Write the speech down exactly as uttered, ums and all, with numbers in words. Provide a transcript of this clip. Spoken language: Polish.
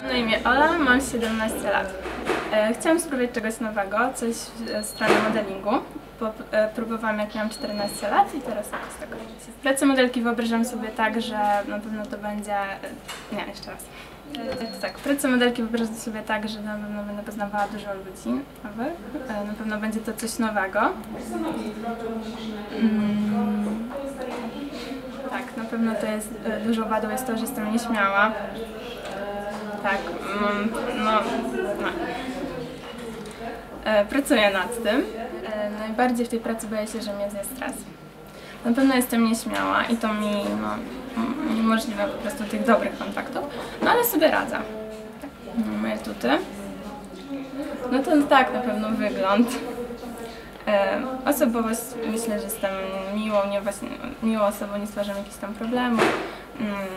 Mam na imię Ola, mam siedemnaście lat. E, chciałam spróbować czegoś nowego, coś w stronę modelingu. Bo, e, próbowałam jak miałam czternaście lat i teraz jakoś tak. Pracę modelki wyobrażam sobie tak, że na pewno to będzie... Nie, jeszcze raz. E, tak, pracę modelki wyobrażam sobie tak, że na pewno będę poznawała dużo ludzi nowych. E, na pewno będzie to coś nowego. Mm. Tak, na pewno to jest e, dużą wadą jest to, że jestem nieśmiała. Tak, mm, no, no. E, pracuję nad tym. E, najbardziej w tej pracy boję się, że mnie zje stres. Na pewno jestem nieśmiała i to mi no, uniemożliwia po prostu tych dobrych kontaktów, no ale sobie radzę. Tak, moje tuty. No to tak, na pewno wygląd. E, osobowość, myślę, że jestem miłą, nie właśnie, miłą osobą, nie stwarzam jakichś tam problemów. Mm,